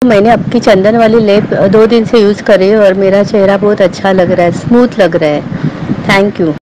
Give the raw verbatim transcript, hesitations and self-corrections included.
मैंने आपकी चंदन वाली लेप दो दिन से यूज़ कर रही हूँ और मेरा चेहरा बहुत अच्छा लग रहा है, स्मूथ लग रहा है। Thank you.